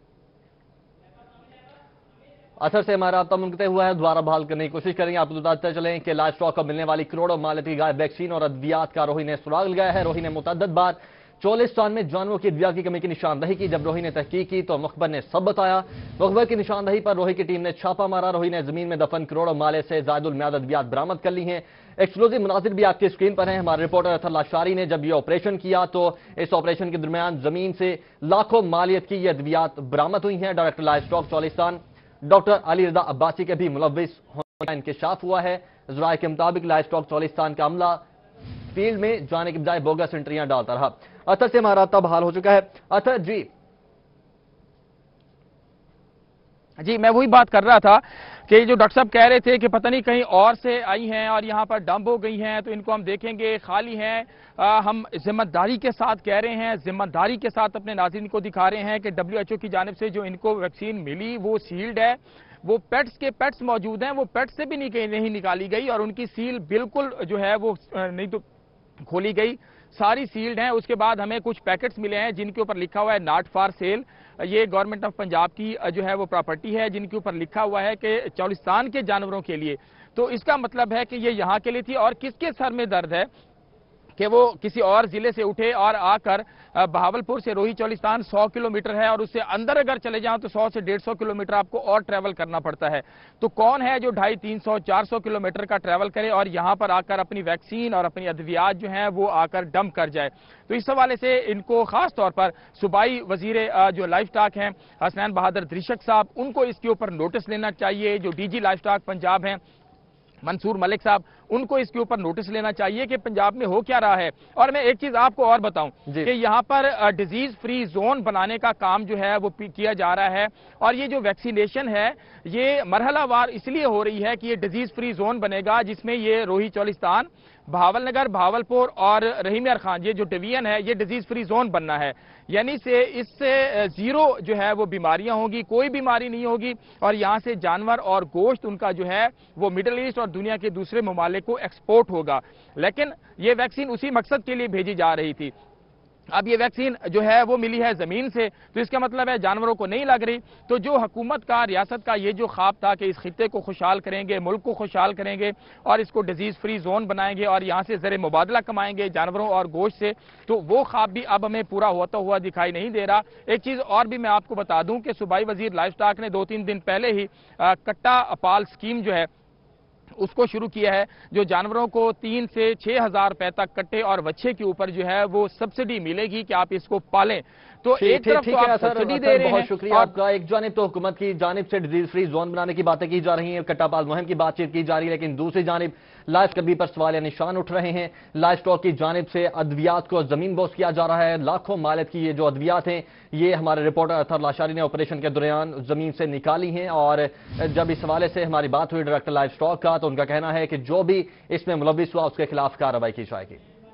اثر سے ہمارا رابطہ منقطع ہوا ہے، دوبارہ بحال کرنے کی کوشش کریں گے۔ آپ کو بتاتے چلیں کہ لائف سٹاک کو ملنے والی کروڑوں مالیتی گائے ویکسین اور ادویات کا روہی نے سراغ لگایا ہے۔ روہی نے متعدد بار چولستان میں جانوروں کی ادویات کی کمی کی نشاندہی کی۔ جب روہی نے تحقیق کی تو مخبر نے سب بتایا۔ مخبر کی نشاندہی پر روہی کی ٹیم نے چھاپا مارا۔ روہی نے زمین میں دفن کروڑوں مالے سے زائد المیعاد ادویات برآمد کر لی ہیں۔ ایکسکلوزیو مناظر بھی آپ کی اسکرین پر ہیں۔ ہمارے رپورٹر اطہر لاشاری نے جب یہ آپریشن کیا تو اس آپریشن کے درمیان زمین سے لاکھوں مالیت کی یہ ادویات برآمد ہوئی ہیں۔ Director life stock Cholistan doctor Ali Raza Abbasi کے بھی ملوث ہونے کا انکشاف ہوا ہے۔ ذرائع کے مطابق لائف سٹاک چولستان کا عملہ فیلڈ میں جانے کے بجائے بوگس انٹریاں ڈالتا رہا۔ اطہر سے ہمارا رابطہ بحال ہو چکا ہے۔ اطہر جی میں وہی بات کر رہا تھا کہ جو ڈاکٹر صاحب کہہ رہے تھے کہ پتہ نہیں کہیں اور سے آئی ہیں اور یہاں پر ڈمپ ہو گئی ہیں تو ان کو ہم دیکھیں گے خالی ہیں۔ ہم ذمہ داری کے ساتھ کہہ رہے ہیں، ذمہ داری کے ساتھ اپنے ناظرین کو دکھا رہے ہیں کہ WHO کی جانب سے جو ان کو ویکسین ملی وہ سیلڈ ہے، وہ پیٹس موجود ہیں، وہ پیٹس سے بھی نہیں نکالی گئی اور ان کی سیل بالکل جو ہے وہ نہیں تو کھولی گئی، ساری سیلڈ ہیں۔ اس کے بعد ہمیں کچھ پیکٹس ملے ہیں جن کے اوپر لکھا ہوا ہے ناٹ فار سیل، یہ گورنمنٹ آف پنجاب کی جو ہے وہ پراپرٹی ہے جن کے اوپر لکھا ہوا ہے کہ چولستان کے جانوروں کے لیے، تو اس کا مطلب ہے کہ یہ یہاں کے لیے تھی۔ اور کس کے سر میں درد ہے کہ وہ کسی اور ضلع سے اٹھے اور آ کر بہاولپور سے روہی چولستان 100 کلومیٹر ہے اور اس سے اندر اگر چلے جاؤں تو 100 سے 150 کلومیٹر آپ کو اور ٹریول کرنا پڑتا ہے. تو کون ہے جو 250, 300, 400 کلومیٹر کا ٹریول کرے اور یہاں پر آ کر اپنی ویکسین اور اپنی ادویات جو ہیں وہ آ کر ڈمپ کر جائے. تو اس حوالے سے ان کو خاص طور پر صوبائی وزیر جو لائف سٹاک ہیں حسنین بہادر دریشک صاحب, ان کو اس کے اوپر نوٹس لینا چاہیے. جو D G life stock Punjab ہیں منصور ملک صاحب, ان کو اس کے اوپر نوٹس لینا چاہیے کہ پنجاب میں ہو کیا رہا ہے. اور میں ایک چیز آپ کو اور بتاؤں کہ یہاں پر ڈیزیز فری زون بنانے کا کام جو ہے وہ کیا جا رہا ہے, اور یہ جو ویکسینیشن ہے یہ مرحلہ وار اس لیے ہو رہی ہے کہ یہ ڈیزیز فری زون بنے گا جس میں یہ روہی چولستان, بہاول نگر, بہاولپور اور رحیم یار خان یہ جو ڈویژن ہے یہ ڈیزیز فری زون بننا ہے. یعنی اس سے زیرو جو ہے وہ بیماریاں ہوں گی, کوئی بیماری نہیں ہوگی, اور یہاں سے جانور اور گوشت ان کا جو ہے وہ مڈل ایسٹ اور دنیا کے دوسرے ممالک کو ایکسپورٹ ہوگا. لیکن یہ ویکسین اسی مقصد کے لیے بھیجی جا رہی تھی. اب یہ ویکسین جو ہے وہ ملی ہے زمین سے, تو اس کا مطلب ہے جانوروں کو نہیں لگ رہی. تو جو حکومت کا, ریاست کا یہ جو خواب تھا کہ اس خطے کو خوشحال کریں گے, ملک کو خوشحال کریں گے اور اس کو ڈیزیز فری زون بنائیں گے اور یہاں سے زر مبادلہ کمائیں گے جانوروں اور گوشت سے, تو وہ خواب بھی اب ہمیں پورا ہوتا ہوا دکھائی نہیں دے رہا. ایک چیز اور بھی میں آپ کو بتا دوں کہ صوبائی وزیر لائف سٹاک نے 2-3 دن پہلے ہی کٹا پال اسکیم جو ہے اس کو شروع کیا ہے, جو جانوروں کو 3 سے 6 ہزار روپے تک کٹے اور بچے کے اوپر جو ہے وہ سبسڈی ملے گی کہ آپ اس کو پالیں. تو ایک طرف تو آپ سبسڈی دے رہے ہیں. بہت شکریہ آپ کا. ایک جانب تو حکومت کی جانب سے ڈیزیز فری زون بنانے کی باتیں کی جا رہی ہیں, کٹا پال مہم کی بات چیت کی جا رہی ہے, لیکن دوسری جانب لائف کبھی پر سوال یا نشان اٹھ رہے ہیں. لائف سٹاک کی جانب سے ادویات کو زمین بوس کیا جا رہا ہے. لاکھوں مالت کی یہ جو ادویات ہیں یہ ہمارے رپورٹر اطہر لاشاری نے آپریشن کے دوران زمین سے نکالی ہیں, اور جب اس حوالے سے ہماری بات ہوئی ڈائریکٹر لائف سٹاک کا تو ان کا کہنا ہے کہ جو بھی اس میں ملوث ہوا اس کے خلاف کارروائی کی جائے گی.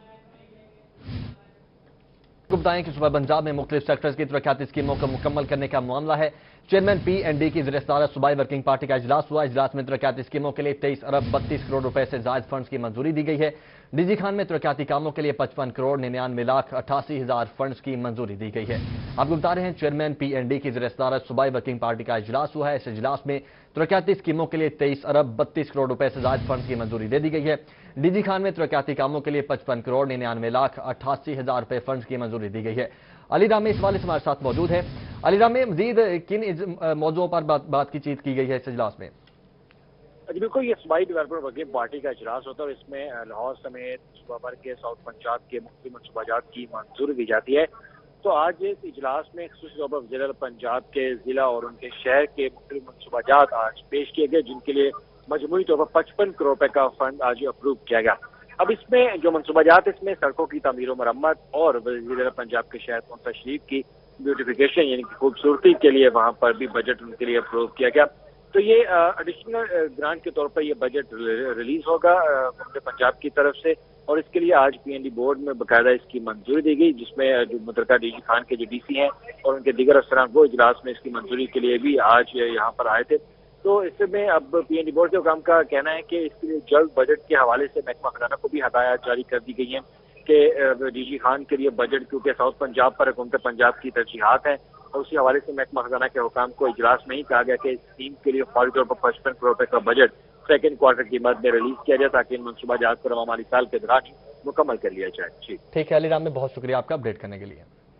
کو بتائیں کہ صوبہ پنجاب میں مختلف سیکٹرز کی ترقیاتی اسکیموں کو مکمل کرنے کا معاملہ ہے. چیئرمین پی اینڈ ڈی کی زیر صدارت صوبائی ورکنگ پارٹی کا اجلاس ہوا. اجلاس میں ترقیاتی اسکیموں کے لیے 23 ارب 32 کروڑ روپے سے زائد فنڈز کی منظوری دی گئی ہے. ڈی جی خان میں ترقیاتی کاموں کے لیے 55 کروڑ 99 لاکھ 88 ہزار فنڈز کی منظوری دی گئی ہے. آپ کو بتا رہے ہیں چیئرمین پی اینڈ ڈی کی زیر صدارت صوبائی ورکنگ پارٹی کا اجلاس ہوا ہے. اس اجلاس میں ترقیاتی اسکیموں کے لیے 23 ارب 32 کروڑ روپے سے زائد فنڈز کی منظوری دے دی گئی ہے. ڈی جی خان میں ترقیاتی کاموں کے لیے 55 کروڑ 99 لاکھ 88 ہزار روپے فنڈز کی منظوری دی گئی ہے. علی رام اس والے سے ہمارے ساتھ موجود ہے. علی رام میں مزید کن موضوعوں پر بات کی چیت کی گئی ہے اس اجلاس میں؟ جی بالکل, یہ صوبائی ڈیولپمنٹ ورکنگ پارٹی کا اجلاس ہوتا ہے اور اس میں لاہور سمیت صوبہ بھر کے ساؤتھ پنجاب کے مختلف منصوبات کی منظوری دی جاتی ہے. تو آج اس اجلاس میں خصوصی طور پر وزیر پنجاب کے ضلع اور ان کے شہر کے مختلف منصوبات آج پیش کیے گئے, جن کے لیے مجموعی طور پر 55 کروڑ روپے کا فنڈ آج اپروو کیا گیا. اب اس میں جو منصوبات اس میں سڑکوں کی تعمیر و مرمت اور وزیر پنجاب کے شہر کونسل شریف کی بیوٹیفیکیشن یعنی کہ خوبصورتی کے لیے وہاں پر بھی بجٹ ان کے لیے اپروو کیا گیا. تو یہ ایڈیشنل گرانٹ کے طور پر یہ بجٹ ریلیز ہوگا حکومت پنجاب کی طرف سے, اور اس کے لیے آج پی این ڈی بورڈ میں باقاعدہ اس کی منظوری دی گئی, جس میں جو متعلقہ ڈی جی خان کے جو ڈی سی ہیں اور ان کے دیگر افسران وہ اجلاس میں اس کی منظوری کے لیے بھی آج یہاں پر آئے تھے. تو اس میں اب پی این ڈی بورڈ کے حکام کا کہنا ہے کہ اس کے لیے جلد بجٹ کے حوالے سے محکمہ خزانہ کو بھی ہدایات جاری کر دی گئی ہیں کہ ڈی جی خان کے لیے بجٹ, کیونکہ ساؤتھ پنجاب پر حکومت پنجاب کی ترجیحات ہیں, اور اسی حوالے سے محکمہ خزانہ کے حکام کو اجلاس میں ہی کہا گیا کہ اس اسکیم کے لیے فوری طور پر 55 کروڑ روپے کا بجٹ سیکنڈ کوارٹر کی مد میں ریلیز کیا جائے تاکہ ان منصوبہ جات کو رواں مالی سال کے دوران مکمل کر لیا جائے. جی ٹھیک ہے علی رام میں بہت شکریہ آپ کا اپڈیٹ کرنے کے لیے.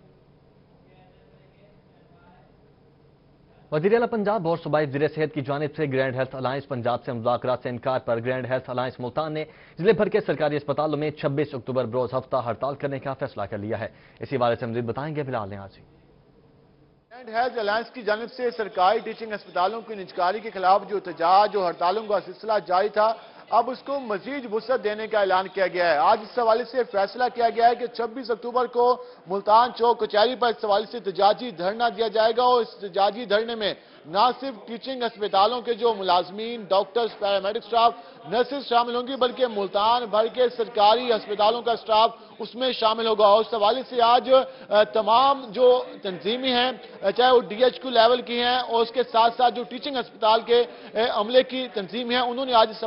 وزیر اعلیٰ پنجاب اور صوبائی وزیر صحت کی جانب سے گرینڈ ہیلتھ الائنس پنجاب سے مذاکرات سے انکار پر گرینڈ ہیلتھ الائنس ملتان نے ضلع بھر کے سرکاری اسپتالوں میں 26 اکتوبر بروز ہفتہ ہڑتال کرنے کا فیصلہ کر لیا ہے. اسی بارے سے مزید بتائیں گے Bilal Niazi. Grand health alliance کی جانب سے سرکاری ٹیچنگ اسپتالوں کی نجکاری کے خلاف جو احتجاج اور ہڑتالوں کا سلسلہ جاری تھا, اب اس کو مزید وسعت دینے کا اعلان کیا گیا ہے. آج اس حوالے سے فیصلہ کیا گیا ہے کہ 26 اکتوبر کو ملتان چوک کچہری پر اس حوالے سے احتجاجی دھرنا دیا جائے گا, اور اس احتجاجی دھرنے میں نہ صرف ٹیچنگ اسپتالوں کے جو ملازمین, ڈاکٹرز, پیرامیڈک سٹاف, نرسز شامل ہوں گی, بلکہ ملتان بھر کے سرکاری اسپتالوں کا سٹاف اس میں شامل ہوگا. اور اس حوالے سے آج تمام جو تنظیمیں ہیں, چاہے وہ ڈی ایچ کیو لیول کی ہیں اور اس کے ساتھ ساتھ جو ٹیچنگ اسپتال کے عملے کی تنظیم ہیں, انہوں نے آج اس حوالے سے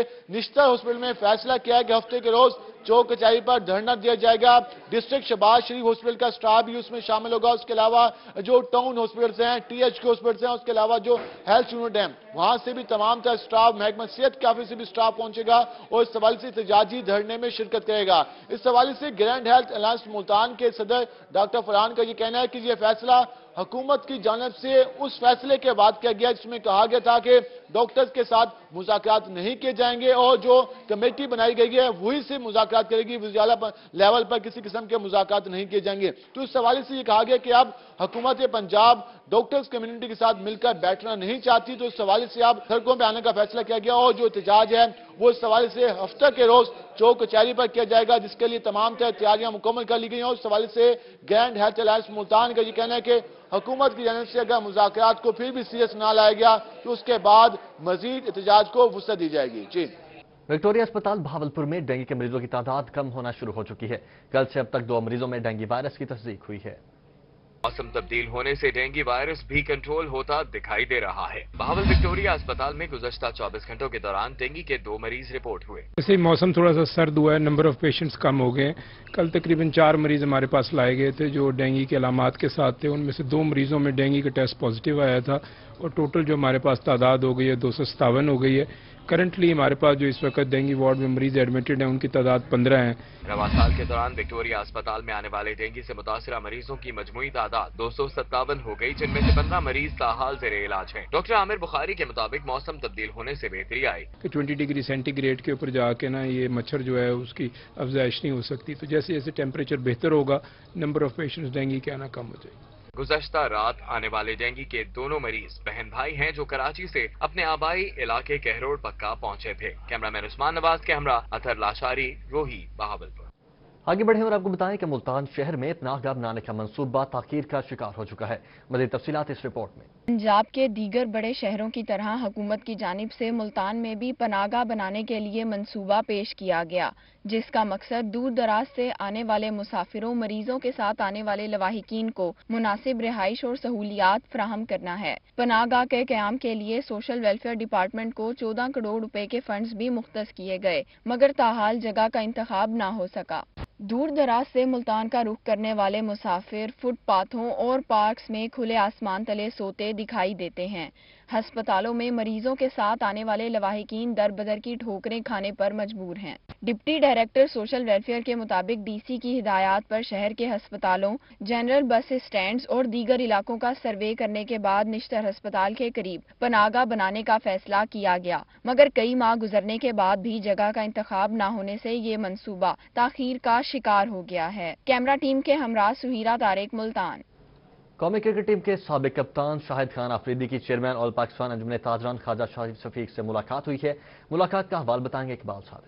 निश्चित हॉस्पिटल में फैसला किया है कि हफ्ते के रोज चौक कचहरी पर धरना दिया जाएगा। डिस्ट्रिक्ट शहबाज शरीफ हॉस्पिटल का स्टाफ भी उसमें शामिल होगा। उसके अलावा जो टाउन हॉस्पिटल्स हैं, THQ हॉस्पिटल्स हैं, उसके अलावा जो हेल्थ यूनिट हैं, वहां से भी तमाम तरह स्टाफ, महकमा सेहत के ऑफिस से भी स्टाफ पहुंचेगा और इस हवाले से एहतजाजी धरने में शिरकत करेगा। इस हवाले से ग्रैंड हेल्थ अलायंस मुल्तान के सदर डॉक्टर फरहान का यह कहना है कि यह फैसला हुकूमत की जानिब से उस फैसले के बाद किया गया जिसमें कहा गया था कि डॉक्टर्स के साथ मुज़ाकरात नहीं किए जाएंगे और जो कमेटी बनाई गई है वही से मुज़ाकरात करेगी, वज़ीर लेवल पर किसी किस्म के मुज़ाकरात नहीं किए जाएंगे। तो इस हवाले से ये कहा गया कि अब हुकूमत पंजाब डॉक्टर्स कम्युनिटी के साथ मिलकर बैठना नहीं चाहती, तो इस हवाले से अब सड़कों पर आने का फैसला किया गया और जो एहतजाज है वो इस हवाले से हफ्ते के रोज चौक कचहरी पर किया जाएगा, जिसके लिए तमाम तरह तैयारियां मुकम्मल कर ली गई हैं। और इस हवाले से ग्रैंड हेल्थ अलायंस मुल्तान का ये कहना है कि हुकूमत की जानिब से अगर मुज़ाकरात को फिर भी सीरियस ना लाया गया तो उसके बाद मजीद एहतजाज को वुसअत दी जाएगी। जी, विक्टोरिया अस्पताल भावलपुर में डेंगू के मरीजों की तादाद कम होना शुरू हो चुकी है। कल से अब तक 2 मरीजों में डेंगू वायरस की तस्दीक हुई है। मौसम तब्दील होने से डेंगू वायरस भी कंट्रोल होता दिखाई दे रहा है। बहावल विक्टोरिया अस्पताल में गुज़श्ता 24 घंटों के दौरान डेंगू के 2 मरीज रिपोर्ट हुए। जैसे मौसम थोड़ा सा सर्द हुआ है, नंबर ऑफ पेशेंट्स कम हो गए। कल तकरीबन 4 मरीज हमारे पास लाए गए थे जो डेंगू के अलामात के साथ थे। उनमें से 2 मरीजों में डेंगू का टेस्ट पॉजिटिव आया था और टोटल जो हमारे पास तादाद हो गई है 257 हो गई है। करंटली हमारे पास जो इस वक्त डेंगू वार्ड में मरीज एडमिटेड हैं उनकी तादाद 15 है। रवा साल के दौरान विक्टोरिया अस्पताल में आने वाले डेंगू से मुतासरा मरीजों की मजमूई तादाद 257 हो गई, जिनमें से 15 मरीज ताहाल ज़ेरे इलाज हैं। डॉक्टर आमिर बुखारी के मुताबिक मौसम तब्दील होने से बेहतरी आई। 20 डिग्री सेंटीग्रेड के ऊपर जाके ना ये मच्छर जो है उसकी अफजाइश नहीं हो सकती, तो जैसे जैसे टेम्परेचर बेहतर होगा नंबर ऑफ पेशेंट्स डेंगू के आना कम हो जाएगी। गुज़श्ता रात आने वाले डेंगू के दोनों मरीज बहन भाई हैं जो कराची से अपने आबाई इलाके कहरोड़ पक्का पहुंचे थे। कैमरामैन उस्मान नवाज के हमरा अतर लाशारी, रोही, बहावलपुर। आगे बढ़े और आपको बताएं कि मुल्तान शहर में पनाहगाह बनाने का मंसूबा ताखीर का शिकार हो चुका है। मज़ीद तफसीलात इस रिपोर्ट में। पंजाब के दीगर बड़े शहरों की तरह हुकूमत की जानिब से मुल्तान में भी पनाहगाह बनाने के लिए मंसूबा पेश किया गया, जिसका मकसद दूर दराज से आने वाले मुसाफिरों, मरीजों के साथ आने वाले लवाहिकीन को मुनासिब रिहाइश और सहूलियात फराहम करना है। पनाहगाह के क़याम के लिए सोशल वेलफेयर डिपार्टमेंट को 14 करोड़ रुपए के फंड्स भी मुख्तस किए गए, मगर ताहाल जगह का इंतखाब ना हो सका। दूर दराज से मुल्तान का रुख करने वाले मुसाफिर फुटपाथों और पार्क्स में खुले आसमान तले सोते दिखाई देते हैं। अस्पतालों में मरीजों के साथ आने वाले लवाहिकीन दर बदर की ठोकरें खाने पर मजबूर हैं। डिप्टी डायरेक्टर सोशल वेलफेयर के मुताबिक DC की हिदायत पर शहर के अस्पतालों, जनरल बस स्टैंड्स और दीगर इलाकों का सर्वे करने के बाद निश्तर अस्पताल के करीब पनाहगाह बनाने का फैसला किया गया, मगर कई माह गुजरने के बाद भी जगह का इंतखाब न होने से ये मंसूबा ताखीर का शिकार हो गया है। कैमरा टीम के हमरा सुहीरा तारिक, मुल्तान। कौमी क्रिकेट टीम के साबिक कप्तान शाहिद खान अफरीदी की चेयरमैन ऑल पाकिस्तान अंजुमन ताजरान ख्वाजा शाहिद शफीक से मुलाकात हुई है। मुलाकात का हवाल बताएंगे इकबाल सादिक।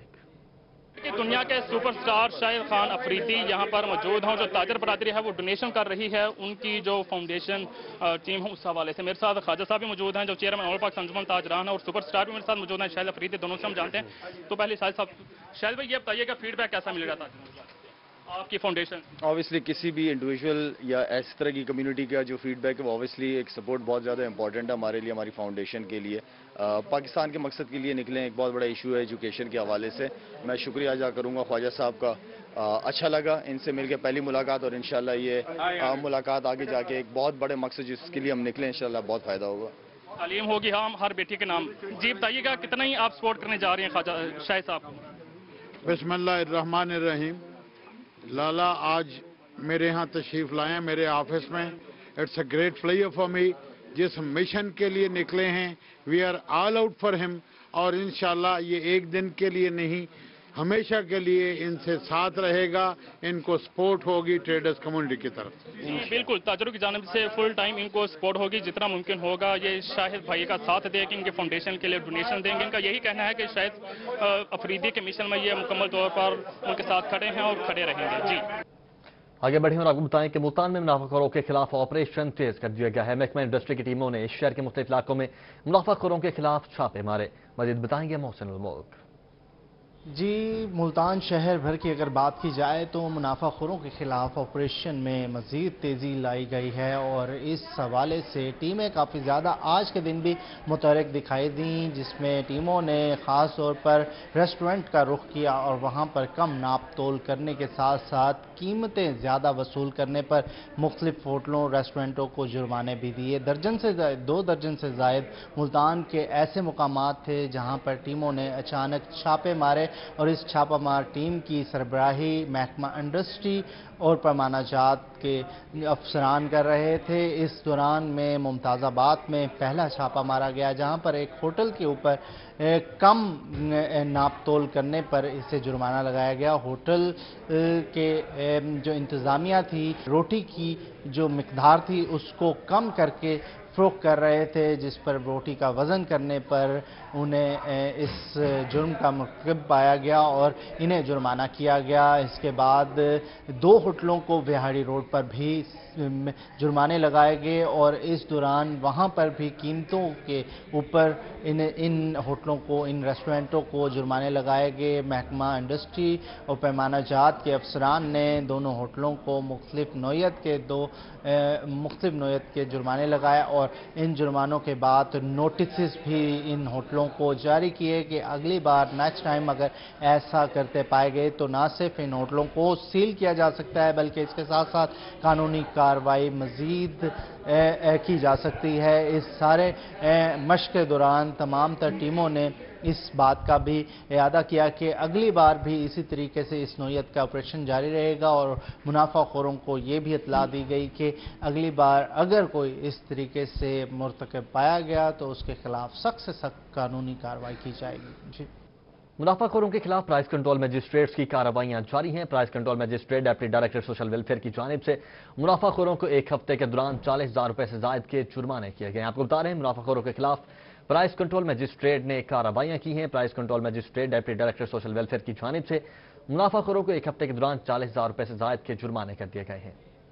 दुनिया के सुपरस्टार शाहिद खान अफरीदी यहाँ पर मौजूद हैं। जो ताजर बरादरी है वो डोनेशन कर रही है उनकी जो फाउंडेशन टीम है उस हवाले से। मेरे साथ ख्वाजा साहब भी मौजूद हैं जो चेयरमैन ऑल पाकिस्तान अंजुमन ताजरान है, और सुपरस्टार भी मेरे साथ मौजूद हैं शाहिद अफरीदी, दोनों से हम जानते हैं। तो पहले शाहिद साहब, शाहिद भाई ये बताइएगा फीडबैक कैसा मिल रहा था आपकी फाउंडेशन? ऑब्वियसली किसी भी इंडिविजुअल या इस तरह की कम्युनिटी का जो फीडबैक है वो ऑब्वियसली एक सपोर्ट बहुत ज़्यादा इंपॉर्टेंट है हमारे लिए, हमारी फाउंडेशन के लिए। पाकिस्तान के मकसद के लिए निकले, एक बहुत बड़ा इशू है एजुकेशन के हवाले से। मैं शुक्रिया अदा करूँगा ख्वाजा साहब का, अच्छा लगा इनसे मिलकर पहली मुलाकात, और इंशाल्लाह ये मुलाकात आगे जाके एक बहुत बड़े मकसद जिसके लिए हम निकले इंशाल्लाह बहुत फ़ायदा होगा। तालीम होगी हम हर बेटी के नाम। जी बताइएगा कितना ही आप सपोर्ट करने जा रहे हैं ख्वाजा शाहिद साहब? बिस्मिल्लाहिर्रहमानिर्रहीम। लाला आज मेरे यहाँ तशरीफ लाए हैं मेरे ऑफिस में। It's a great player for me. जिस मिशन के लिए निकले हैं we are all out for him, और इंशाल्लाह ये एक दिन के लिए नहीं हमेशा के लिए इनसे साथ रहेगा, इनको सपोर्ट होगी ट्रेडर्स कम्युनिटी की तरफ से। जी बिल्कुल, ताजरों की जानिब से फुल टाइम इनको सपोर्ट होगी, जितना मुमकिन होगा ये शाहिद भाई का साथ देंगे, इनके फाउंडेशन के लिए डोनेशन देंगे। इनका यही कहना है कि शायद अफरीदी के मिशन में ये मुकम्मल तौर पर उनके साथ खड़े हैं और खड़े रहेंगे। जी आगे बढ़े और आपको बताएं कि मुल्तान में मुनाफाखोरों के खिलाफ ऑपरेशन तेज कर दिया गया है। महकमा इंडस्ट्री की टीमों ने शहर के मुख्तलिफ इलाकों में मुनाफाखोरों के खिलाफ छापे मारे। मजीद बताएंगे मोहसिन उल मुल्क। جی، ملتان شہر بھر کی اگر بات کی جائے تو منافع خوروں کے خلاف آپریشن میں مزید تیزی لائی گئی ہے اور اس حوالے سے ٹیمیں کافی زیادہ آج کے دن بھی متحرک دکھائی دیں، جس میں ٹیموں نے خاص طور پر ریسٹورنٹ کا رخ کیا اور وہاں پر کم ناپ تول کرنے کے ساتھ ساتھ قیمتیں زیادہ وصول کرنے پر مختلف ہوٹلوں ریسٹورنٹوں کو جرمانے بھی دیے۔ دو درجن سے زائد ملتان کے ایسے مقامات تھے جہاں پر ٹیموں نے اچانک چھاپے مارے اور اس چھاپہ مار ٹیم کی سربراہی محکمہ انڈسٹری اور پیمانہ جات کے افسران کر رہے تھے۔ اس دوران میں ممتاز آباد میں پہلا چھاپہ مارا گیا جہاں پر ایک ہوٹل کے اوپر کم ناپ تول کرنے پر اسے جرمانہ لگایا گیا۔ ہوٹل کے جو انتظامیہ تھی، روٹی کی جو مقدار تھی اس کو کم کر کے فروخت کر رہے تھے، جس پر روٹی کا وزن کرنے پر انہیں اس جرم کا مرتکب پایا گیا اور انہیں جرمانہ کیا گیا۔ اس کے بعد 2 ہوٹلوں کو وہاڑی روڈ پر بھی جرمانے لگائے گئے اور اس دوران وہاں پر بھی قیمتوں کے اوپر ان ہوٹلوں کو، ان ریسٹورنٹوں کو جرمانے لگائے گئے۔ محکمہ انڈسٹری اور پیمانہ جات کے افسران نے دونوں ہوٹلوں کو مختلف نوعیت کے جرمانے لگائے اور ان جرمانوں کے بعد نوٹسز بھی ان ہوٹلوں کو جاری کیے کہ اگلی بار نیکسٹ ٹائم اگر ایسا کرتے پائے گئے تو نہ صرف ان ہوٹلوں کو سیل کیا جا سکتا ہے بلکہ اس کے ساتھ ساتھ قانونی کارروائی مزید کی جا سکتی ہے۔ اس سارے مشق کے دوران تمام تر ٹیموں نے اس بات کا بھی اعادہ کیا کہ اگلی بار بھی اسی طریقے سے اس نوعیت کا آپریشن جاری رہے گا اور منافع خوروں کو یہ بھی اطلاع دی گئی کہ اگلی بار اگر کوئی اس طریقے سے مرتکب پایا گیا تو اس کے خلاف سخت سے سخت قانونی کارروائی کی جائے گی۔ جی، منافع خوروں کے خلاف پرائز کنٹرول مجسٹریٹس کی کارروائیاں جاری ہیں۔ Price control magistrate deputy director social welfare کی جانب سے منافع خوروں کو 1 ہفتے کے دوران 40,000 روپے سے زائد کے جرمانے کیے گئے ہیں۔ آپ کو بتا رہے ہیں منافع خوروں کے خلاف پرائز کنٹرول مجسٹریٹ نے کارروائیاں کی ہیں۔ Price control magistrate deputy director social welfare کی جانب سے منافع خوروں کو 1 ہفتے کے دوران 40,000 روپے سے زائد کے جرمانے کر دیے گئے ہیں۔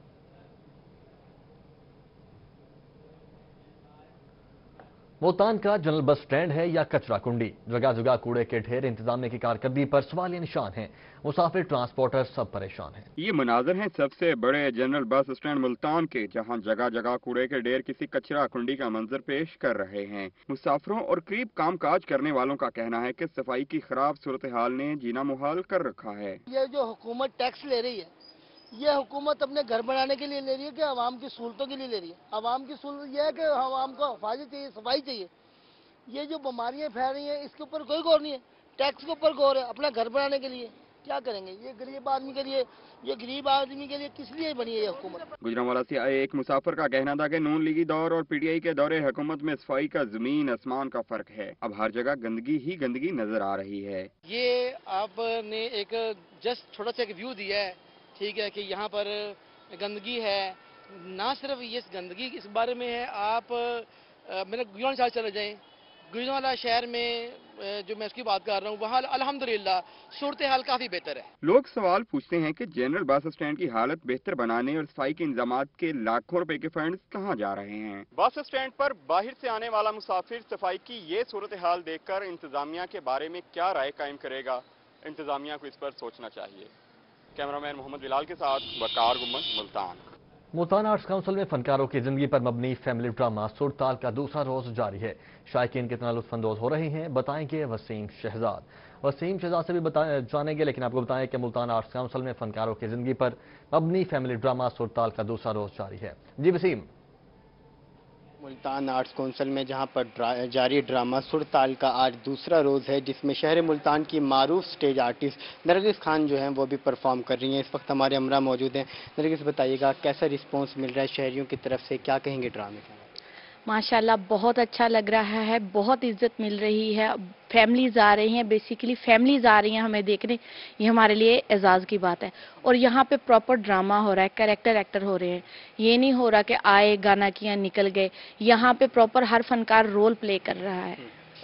ملتان کا جنرل بس سٹینڈ ہے یا کچرا کنڈی؟ جگہ جگہ کوڑے کے ڈھیر، انتظامیہ کی کارکردگی پر سوالیہ نشان ہیں۔ مسافر، ٹرانسپورٹر سب پریشان ہیں۔ یہ مناظر ہیں سب سے بڑے جنرل بس سٹینڈ ملتان کے، جہاں جگہ جگہ کوڑے کے ڈھیر کسی کچرا کنڈی کا منظر پیش کر رہے ہیں۔ مسافروں اور قریب کام کاج کرنے والوں کا کہنا ہے کہ صفائی کی خراب صورتحال نے جینا محال کر رکھا ہے۔ یہ جو حکومت ٹیکس لے رہی ہے، یہ حکومت اپنے گھر بنانے کے لیے لے رہی ہے کہ عوام کی سہولتوں کے لیے لے رہی ہے؟ عوام کی سہولت یہ ہے کہ عوام کو حفاظت چاہیے، صفائی چاہیے۔ یہ جو بیماریاں پھیل رہی ہیں اس کے اوپر کوئی غور نہیں ہے، ٹیکس کے اوپر غور ہے اپنا گھر بنانے کے لیے۔ کیا کریں گے؟ یہ غریب آدمی کے لیے، کس لیے بنی ہے یہ حکومت؟ گجرانوالہ سے آئے ایک مسافر کا کہنا تھا کہ نون لیگی دور اور پی ٹی آئی کے دور حکومت میں صفائی کا زمین آسمان کا فرق ہے۔ اب ہر جگہ گندگی ہی گندگی نظر آ رہی ہے۔ یہ آپ نے ایک جسٹ تھوڑا سا ایک ویو دیا ہے، ٹھیک ہے، کہ یہاں پر گندگی ہے۔ نہ صرف یہ گندگی اس بارے میں ہے، آپ میرے گجران شہر چلے جائیں، گجرانوالہ شہر میں جو میں اس کی بات کر رہا ہوں، وہاں الحمدللہ صورتحال کافی بہتر ہے۔ لوگ سوال پوچھتے ہیں کہ جنرل بس اسٹینڈ کی حالت بہتر بنانے اور صفائی کے انتظامات کے لاکھوں روپے کے فنڈز کہاں جا رہے ہیں؟ بس اسٹینڈ پر باہر سے آنے والا مسافر صفائی کی یہ صورتحال دیکھ کر انتظامیہ کے بارے میں کیا رائے قائم کرے گا؟ انتظامیہ کو اس پر سوچنا چاہیے۔ کیمرامین محمد بلال کے ساتھ وقار گمن، ملتان۔ ملتان آرٹس کونسل میں فنکاروں کی زندگی پر مبنی فیملی ڈرامہ سرتال کا دوسرا روز جاری ہے۔ شائقین کتنا لطف اندوز ہو رہے ہیں بتائیں گے وسیم شہزاد سے بھی جانیں گے، لیکن آپ کو بتائیں کہ ملتان آرٹس کونسل میں فنکاروں کی زندگی پر مبنی فیملی ڈرامہ سرتال کا دوسرا روز جاری ہے۔ جی وسیم۔ ملتان آرٹس کونسل میں جہاں پر جاری ڈرامہ سرتال کا آج دوسرا روز ہے، جس میں شہر ملتان کی معروف سٹیج آرٹسٹ نرگس خان جو ہیں وہ بھی پرفارم کر رہی ہیں۔ اس وقت ہمارے ہمراہ موجود ہیں۔ نرگس، بتائیے گا کیسا رسپانس مل رہا ہے شہریوں کی طرف سے، کیا کہیں گے ڈرامے کا؟ ماشاءاللہ بہت اچھا لگ رہا ہے، بہت عزت مل رہی ہے۔ فیملیز آ رہی ہیں، بیسیکلی فیملیز آ رہی ہیں ہمیں دیکھنے، یہ ہمارے لیے اعزاز کی بات ہے۔ اور یہاں پہ پراپر ڈرامہ ہو رہا ہے، کریکٹر ایکٹر ہو رہے ہیں، یہ نہیں ہو رہا کہ آئے گانا کیا نکل گئے، یہاں پہ پراپر ہر فنکار رول پلے کر رہا ہے۔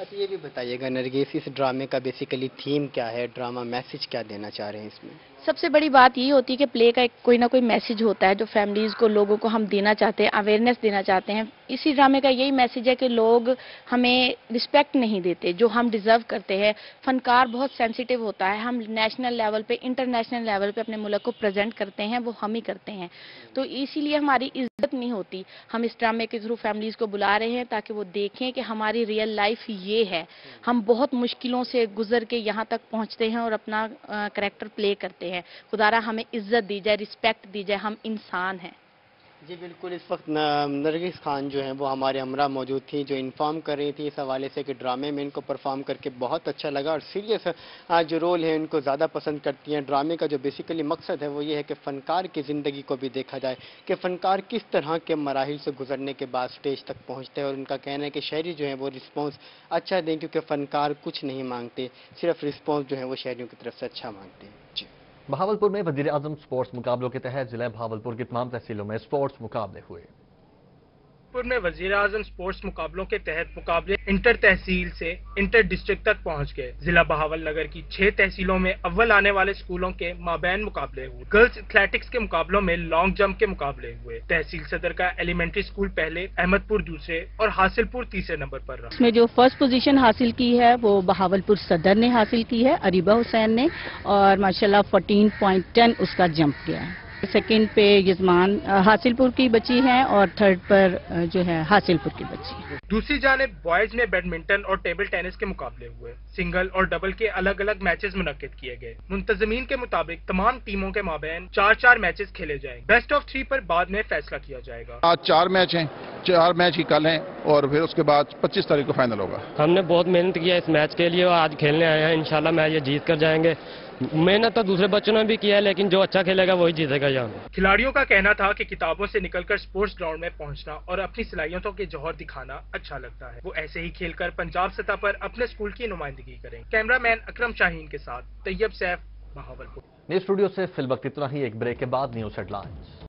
अच्छा ये भी बताइएगा नरगिस, इस ड्रामे का बेसिकली थीम क्या है, ड्रामा मैसेज क्या देना चाह रहे हैं इसमें? सबसे बड़ी बात ये होती है कि प्ले का कोई ना कोई मैसेज होता है जो फैमिलीज को, लोगों को हम देना चाहते हैं, अवेयरनेस देना चाहते हैं। इसी ड्रामे का यही मैसेज है कि लोग हमें रिस्पेक्ट नहीं देते जो हम डिजर्व करते हैं। फनकार बहुत सेंसिटिव होता है, हम नेशनल लेवल पे, इंटरनेशनल लेवल पे अपने मुल्क को प्रेजेंट करते हैं, वो हम ही करते हैं, तो इसीलिए हमारी इज्जत नहीं होती। हम इस ड्रामे के थ्रू फैमिलीज को बुला रहे हैं ताकि वो देखें कि हमारी रियल लाइफ ये है, हम बहुत मुश्किलों से गुजर के यहाँ तक पहुँचते हैं और अपना कैरेक्टर प्ले करते हैं। खुदारा हमें इज्जत दी जाए, रिस्पेक्ट दी जाए, हम इंसान हैं। जी बिल्कुल, इस वक्त नरगिस खान जो हैं वो हमारे हमरा मौजूद थी, जो इन्फॉर्म कर रही थी इस हवाले से कि ड्रामे में इनको परफॉर्म करके बहुत अच्छा लगा और सीरियस जो रोल है इनको ज़्यादा पसंद करती हैं। ड्रामे का जो बेसिकली मकसद है वो ये है कि फ़नकार की ज़िंदगी को भी देखा जाए कि फ़नकार किस तरह के मराहिल से गुजरने के बाद स्टेज तक पहुँचते हैं, और उनका कहना है कि शहरी जो है वो रिस्पॉन्स अच्छा दें, क्योंकि फ़नकार कुछ नहीं मांगते, सिर्फ रिस्पॉन्स जो है वो शहरियों की तरफ से अच्छा मांगते हैं। जी। बहावलपुर में वजीर आजम स्पोर्ट्स मुकाबलों के तहत जिला बहावलपुर की तमाम तहसीलों में स्पोर्ट्स मुकाबले हुए। बहावलपुर में वजीर आजम स्पोर्ट्स मुकाबलों के तहत मुकाबले इंटर तहसील से इंटर डिस्ट्रिक्ट तक पहुंच गए। जिला बहावल नगर की 6 तहसीलों में अव्वल आने वाले स्कूलों के माबैन मुकाबले हुए। गर्ल्स एथलेटिक्स के मुकाबलों में लॉन्ग जंप के मुकाबले हुए। तहसील सदर का एलिमेंट्री स्कूल पहले, अहमदपुर दूसरे और हासिलपुर तीसरे नंबर पर रहा। इसमें जो फर्स्ट पोजीशन हासिल की है वो बहावलपुर सदर ने हासिल की है, अरीबा हुसैन ने, और माशाल्लाह 14.10 उसका जंप किया है। सेकंड पे यजमान हासिलपुर की बच्ची है और थर्ड पर जो है हासिलपुर की बच्ची। दूसरी जानिब बॉयज में बैडमिंटन और टेबल टेनिस के मुकाबले हुए। सिंगल और डबल के अलग अलग मैचेस मुनक्किद किए गए। मुंतजमीन के मुताबिक तमाम टीमों के माबैन 4-4 मैचेस खेले जाएंगे। बेस्ट ऑफ 3 पर बाद में फैसला किया जाएगा। आज 4 मैच हैं, 4 मैच ही कल हैं और फिर उसके बाद 25 तारीख को फाइनल होगा। हमने बहुत मेहनत किया इस मैच के लिए और आज खेलने आए हैं। इंशाल्लाह मैच ये जीत कर जाएंगे। मेहनत तो दूसरे बच्चों ने भी किया है, लेकिन जो अच्छा खेलेगा वही जीतेगा यहाँ। खिलाड़ियों का कहना था कि किताबों से निकलकर स्पोर्ट्स ग्राउंड में पहुंचना और अपनी सलाहियतों के जौहर दिखाना अच्छा लगता है। वो ऐसे ही खेलकर पंजाब सतह पर अपने स्कूल की नुमाइंदगी करें। कैमरामैन अकरम शाहीन के साथ तैयब सैफ, बहावलपुर। स्टूडियो से फिल वक्त इतना ही। एक ब्रेक के बाद न्यूज हेडलाइंस।